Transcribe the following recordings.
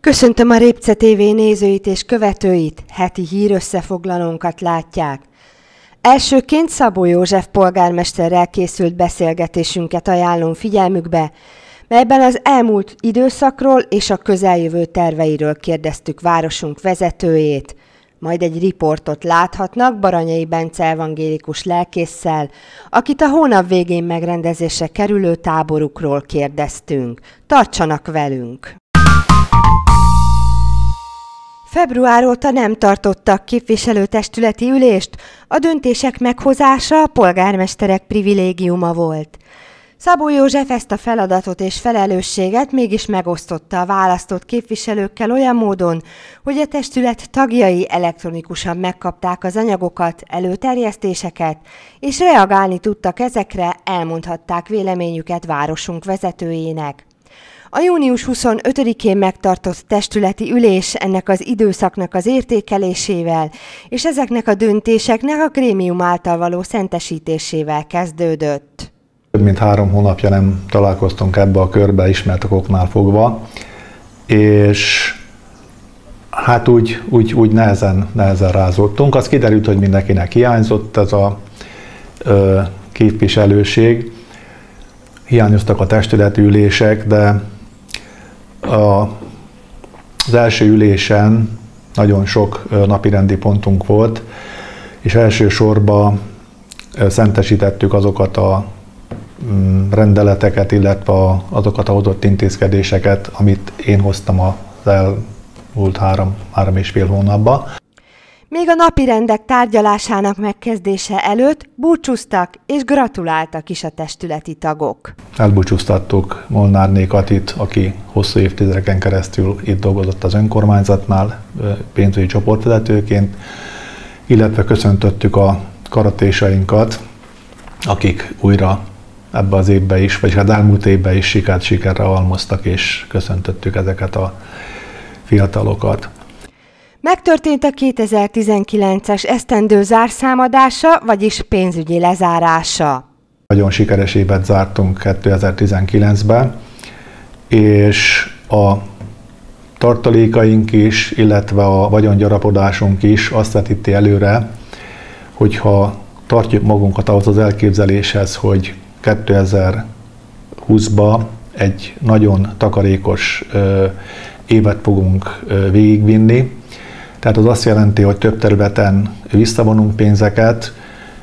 Köszöntöm a Répce TV nézőit és követőit, heti hírösszefoglalónkat látják. Elsőként Szabó József polgármesterrel készült beszélgetésünket ajánlom figyelmükbe, melyben az elmúlt időszakról és a közeljövő terveiről kérdeztük városunk vezetőjét. Majd egy riportot láthatnak Baranyai Bence evangélikus lelkésszel, akit a hónap végén megrendezésre kerülő táborukról kérdeztünk. Tartsanak velünk! Február óta nem tartottak képviselőtestületi ülést, a döntések meghozása a polgármesterek privilégiuma volt. Szabó József ezt a feladatot és felelősséget mégis megosztotta a választott képviselőkkel olyan módon, hogy a testület tagjai elektronikusan megkapták az anyagokat, előterjesztéseket, és reagálni tudtak ezekre, elmondhatták véleményüket városunk vezetőjének. A június 25-én megtartott testületi ülés ennek az időszaknak az értékelésével és ezeknek a döntéseknek a grémium által való szentesítésével kezdődött. Több mint 3 hónapja nem találkoztunk ebbe a körbe ismert okoknál fogva, és hát úgy nehezen rázódtunk. Az kiderült, hogy mindenkinek hiányzott ez a képviselőség, hiányoztak a testületi ülések, de az első ülésen nagyon sok napirendi pontunk volt, és elsősorban szentesítettük azokat a rendeleteket, illetve azokat a hozott intézkedéseket, amit én hoztam az elmúlt 3,5 hónapban. Még a napirendek tárgyalásának megkezdése előtt búcsúztak és gratuláltak is a testületi tagok. Elbúcsúztattuk Molnár Katit, aki hosszú évtizedeken keresztül itt dolgozott az önkormányzatnál pénzügyi csoportvezetőként, illetve köszöntöttük a karatésainkat, akik újra ebbe az évben is, vagy az elmúlt évben is sikerre almoztak, és köszöntöttük ezeket a fiatalokat. Megtörtént a 2019-es esztendő zárszámadása, vagyis pénzügyi lezárása. Nagyon sikeres évet zártunk 2019-ben, és a tartalékaink is, illetve a vagyongyarapodásunk is azt vetíti előre, hogyha tartjuk magunkat ahhoz az elképzeléshez, hogy 2020-ban egy nagyon takarékos évet fogunk végigvinni. Tehát az azt jelenti, hogy több területen visszavonunk pénzeket,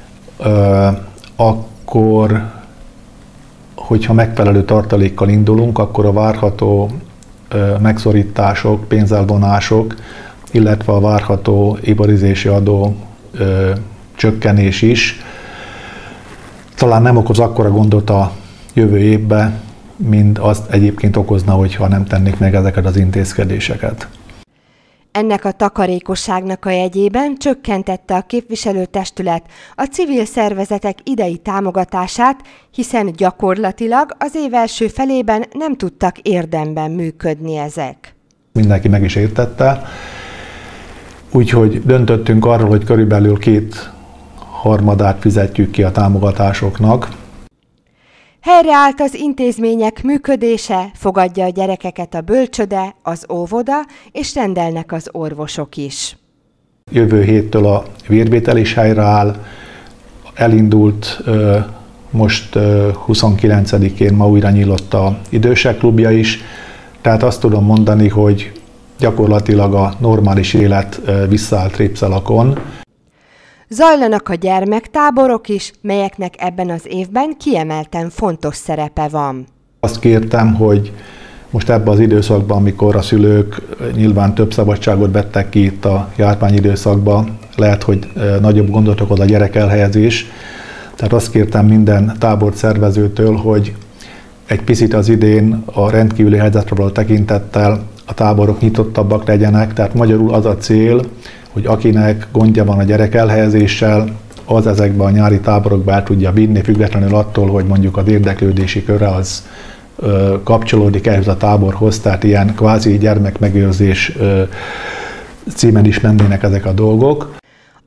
akkor, hogyha megfelelő tartalékkal indulunk, akkor a várható megszorítások, pénzelvonások, illetve a várható iparizési adó csökkenés is talán nem okoz akkora gondot a jövő évben, mint azt egyébként okozna, hogyha nem tennék meg ezeket az intézkedéseket. Ennek a takarékosságnak a jegyében csökkentette a képviselőtestület a civil szervezetek idei támogatását, hiszen gyakorlatilag az év első felében nem tudtak érdemben működni ezek. Mindenki meg is értette, úgyhogy döntöttünk arról, hogy körülbelül 2/3 fizetjük ki a támogatásoknak. Helyreállt az intézmények működése, fogadja a gyerekeket a bölcsöde, az óvoda, és rendelnek az orvosok is. Jövő héttől a vérvétel is helyreáll, elindult most 29-én, ma újra nyílt az idősek klubja is, tehát azt tudom mondani, hogy gyakorlatilag a normális élet visszaállt Répcelakon. Zajlanak a gyermektáborok is, melyeknek ebben az évben kiemelten fontos szerepe van. Azt kértem, hogy most ebben az időszakban, amikor a szülők nyilván több szabadságot vettek ki itt a járványidőszakban, lehet, hogy nagyobb gondot okoz a gyerekelhelyezés. Tehát azt kértem minden tábort szervezőtől, hogy egy picit az idén a rendkívüli helyzetre való tekintettel a táborok nyitottabbak legyenek, tehát magyarul az a cél, hogy akinek gondja van a gyerekelhelyezéssel, az ezekben a nyári táborokba el tudja vinni, függetlenül attól, hogy mondjuk az érdeklődési köre az kapcsolódik ehhez a táborhoz, tehát ilyen kvázi gyermekmegőrzés címen is mennének ezek a dolgok.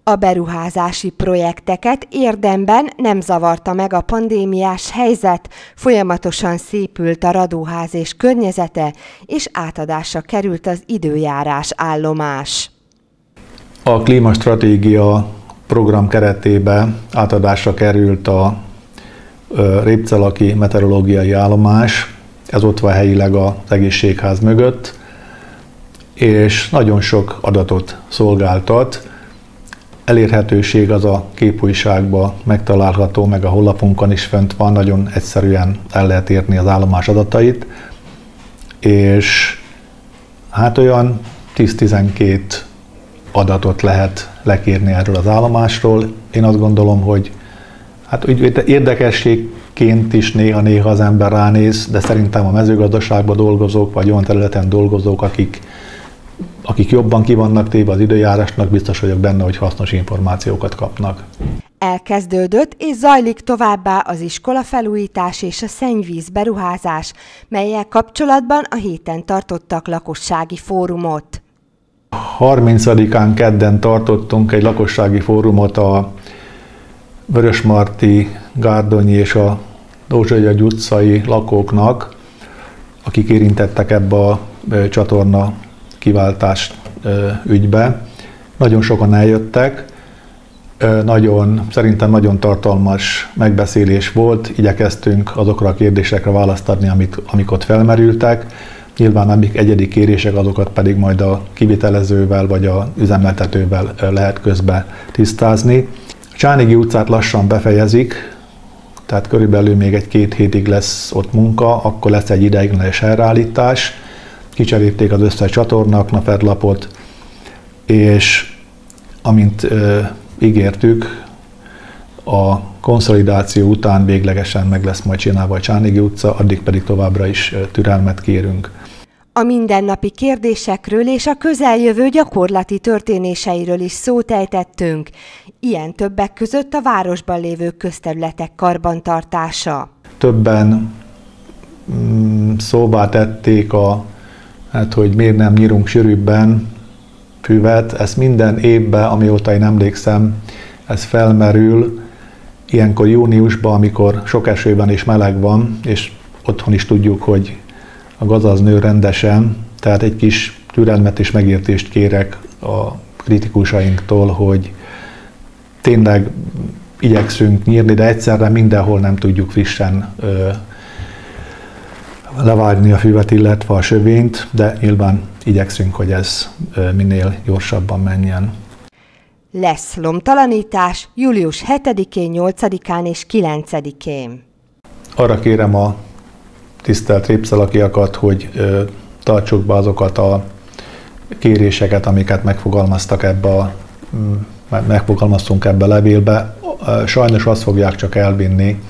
A beruházási projekteket érdemben nem zavarta meg a pandémiás helyzet, folyamatosan szépült a Radóház és környezete, és átadásra került az időjárás állomás. A klímastratégia program keretében átadásra került a Répcelaki meteorológiai állomás, ez ott van helyileg az egészségház mögött, és nagyon sok adatot szolgáltat. Elérhetőség az a képújságban megtalálható, meg a honlapunkon is fönt van, nagyon egyszerűen el lehet érni az állomás adatait, és hát olyan 10-12 adatot lehet lekérni erről az állomásról. Én azt gondolom, hogy hát érdekességként is néha-néha az ember ránéz, de szerintem a mezőgazdaságban dolgozók, vagy olyan területen dolgozók, akik jobban ki vannak téve az időjárásnak, biztos vagyok benne, hogy hasznos információkat kapnak. Elkezdődött és zajlik továbbá az iskolafelújítás és a szennyvíz beruházás, mellyel kapcsolatban a héten tartottak lakossági fórumot. 30-án kedden tartottunk egy lakossági fórumot a Vörösmarty, Gárdonyi és a Dózsa-György utcai lakóknak, akik érintettek ebbe a csatorna kiváltás ügybe. Nagyon sokan eljöttek, szerintem nagyon tartalmas megbeszélés volt, igyekeztünk azokra a kérdésekre választ adni, amik ott felmerültek. Nyilván amik egyedi kérések, azokat pedig majd a kivitelezővel vagy az üzemeltetővel lehet közbe tisztázni. A Csánigi utcát lassan befejezik, tehát körülbelül még 1-2 hétig lesz ott munka, akkor lesz egy ideiglenes helyreállítás. Kicserélték az összes csatornaknapedlapot, és amint ígértük, a konszolidáció után véglegesen meg lesz majd csinálva a Csánigi utca, addig pedig továbbra is türelmet kérünk. A mindennapi kérdésekről és a közeljövő gyakorlati történéseiről is szót ejtettünk, ilyen többek között a városban lévő közterületek karbantartása. Többen szóvá tették hogy miért nem nyírunk sűrűbben füvet. Ez minden évben, amióta én emlékszem, ez felmerül. Ilyenkor júniusban, amikor sok eső van és meleg van, és otthon is tudjuk, hogy a gaz az nő rendesen, tehát egy kis türelmet és megértést kérek a kritikusainktól, hogy tényleg igyekszünk nyírni, de egyszerre mindenhol nem tudjuk frissen levágni a füvet, illetve a sövényt, de nyilván igyekszünk, hogy ez minél gyorsabban menjen. Lesz lomtalanítás július 7-én, 8-án és 9-én. Arra kérem a tisztelt répszalakiakat, hogy tartsuk be azokat a kéréseket, amiket megfogalmaztunk ebbe a levélbe. Sajnos azt fogják csak elvinni,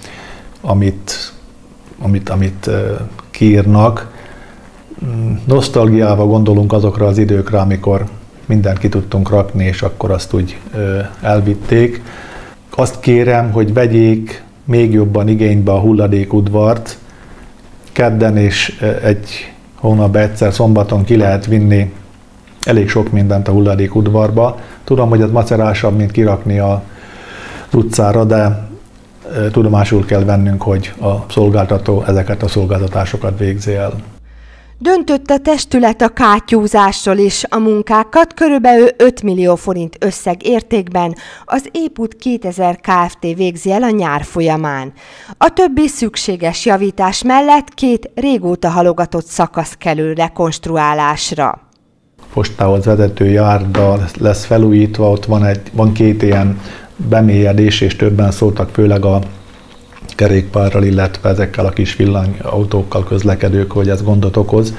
amit kiírnak. Nosztalgiával gondolunk azokra az időkre, amikor mindent ki tudtunk rakni, és akkor azt úgy elvitték. Azt kérem, hogy vegyék még jobban igénybe a hulladékudvart. Kedden és egy hónap egyszer szombaton ki lehet vinni elég sok mindent a hulladékudvarba. Tudom, hogy ez macerásabb, mint kirakni az utcára, de tudomásul kell vennünk, hogy a szolgáltató ezeket a szolgáltatásokat végzi el. Döntött a testület a kátyúzásról is, a munkákat körülbelül 5 millió forint összeg értékben az Épút 2000 Kft. Végzi el a nyár folyamán. A többi szükséges javítás mellett 2 régóta halogatott szakasz kerül rekonstruálásra. Postához vezető járda lesz felújítva, ott van 2 ilyen bemélyedés, és többen szóltak, főleg a kerékpárral, illetve ezekkel a kis villanyautókkal közlekedők, hogy ez gondot okoz.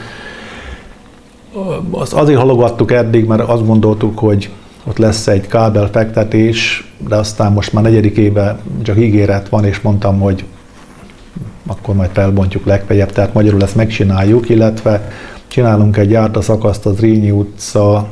Azért halogattuk eddig, mert azt gondoltuk, hogy ott lesz egy kábelfektetés, de aztán most már 4. éve csak ígéret van, és mondtam, hogy akkor majd felbontjuk legfeljebb, tehát magyarul ezt megcsináljuk, illetve csinálunk egy járdaszakaszt az Rényi utca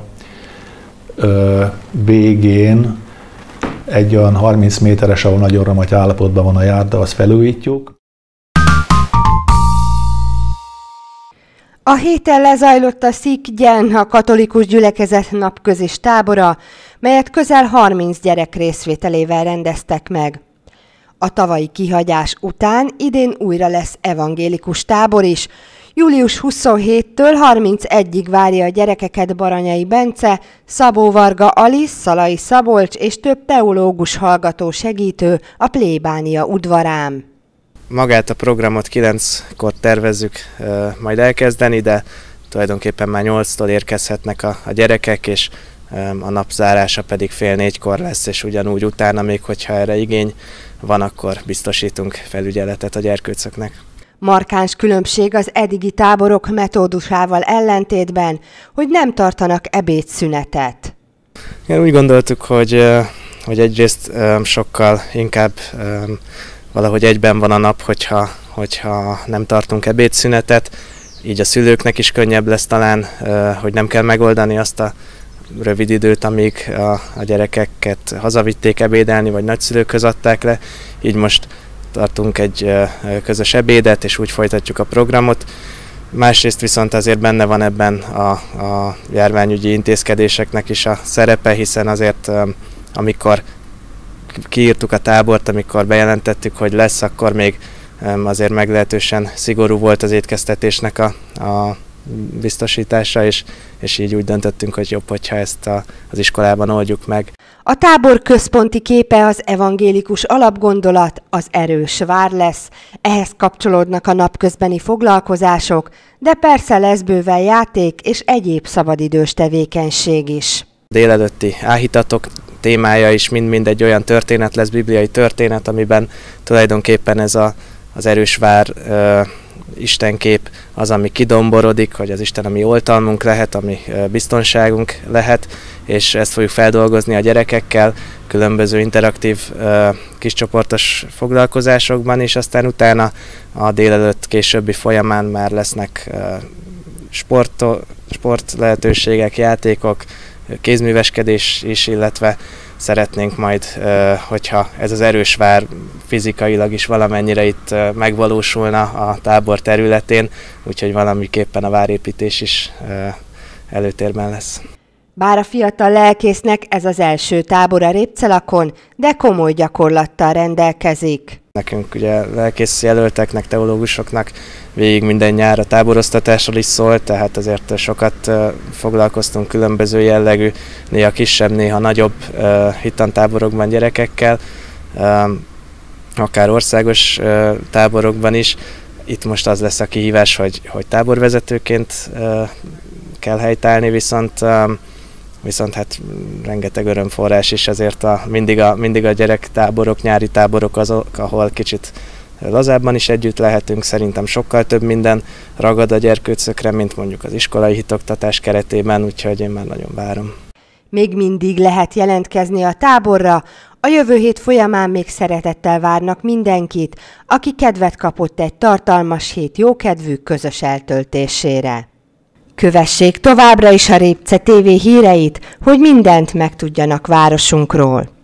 végén, egy olyan 30 méteres, ahol nagyon romagy állapotban van a járda, azt felújítjuk. A héten lezajlott a Szikgyen, a katolikus gyülekezet napközis tábora, melyet közel 30 gyerek részvételével rendeztek meg. A tavalyi kihagyás után idén újra lesz evangélikus tábor is. Július 27-től 31-ig várja a gyerekeket Baranyai Bence, Szabó Varga Alisz, Szalai Szabolcs és több teológus hallgató segítő a plébánia udvarán. Magát a programot 9-kor tervezzük majd elkezdeni, de tulajdonképpen már 8-tól érkezhetnek a gyerekek, és a napzárása pedig fél 4-kor lesz, és ugyanúgy utána még, hogyha erre igény van, akkor biztosítunk felügyeletet a gyerkőcöknek. Markáns különbség az eddigi táborok metódusával ellentétben, hogy nem tartanak ebédszünetet. Igen, úgy gondoltuk, hogy egyrészt sokkal inkább valahogy egyben van a nap, hogyha nem tartunk ebédszünetet, így a szülőknek is könnyebb lesz talán, hogy nem kell megoldani azt a rövid időt, amíg a gyerekeket hazavitték ebédelni, vagy nagyszülőkhöz adták le. Így most tartunk egy közös ebédet, és úgy folytatjuk a programot. Másrészt viszont azért benne van ebben a járványügyi intézkedéseknek is a szerepe, hiszen azért amikor kiírtuk a tábort, amikor bejelentettük, hogy lesz, akkor még azért meglehetősen szigorú volt az étkeztetésnek a biztosítása, és így úgy döntöttünk, hogy jobb, hogyha ezt az iskolában oldjuk meg. A tábor központi képe az evangélikus alapgondolat, az erős vár lesz. Ehhez kapcsolódnak a napközbeni foglalkozások, de persze lesz bőven játék és egyéb szabadidős tevékenység is. Délelőtti áhítatok témája is mind egy olyan történet lesz, bibliai történet, amiben tulajdonképpen ez az erős vár istenkép az, ami kidomborodik, hogy az Isten, ami oltalmunk lehet, ami biztonságunk lehet, és ezt fogjuk feldolgozni a gyerekekkel, különböző interaktív kiscsoportos foglalkozásokban, és aztán utána a délelőtt későbbi folyamán már lesznek sport lehetőségek, játékok, kézműveskedés is, illetve szeretnénk majd, hogyha ez az erős vár fizikailag is valamennyire itt megvalósulna a tábor területén, úgyhogy valamiképpen a várépítés is előtérben lesz. Bár a fiatal lelkésznek ez az első tábor a Répcelakon, de komoly gyakorlattal rendelkezik. Nekünk ugye lelkész jelölteknek, teológusoknak végig minden nyár a táboroztatásról is szólt, tehát azért sokat foglalkoztunk különböző jellegű, néha kisebb, néha nagyobb hittantáborokban gyerekekkel, akár országos táborokban is. Itt most az lesz a kihívás, hogy táborvezetőként kell helytállni, viszont hát rengeteg örömforrás is, azért mindig a gyerektáborok, nyári táborok azok, ahol kicsit lazábban is együtt lehetünk, szerintem sokkal több minden ragad a gyerkőcökre, mint mondjuk az iskolai hitoktatás keretében, úgyhogy én már nagyon várom. Még mindig lehet jelentkezni a táborra, a jövő hét folyamán még szeretettel várnak mindenkit, aki kedvet kapott egy tartalmas hét jókedvű közös eltöltésére. Kövessék továbbra is a Répce TV híreit, hogy mindent megtudjanak városunkról.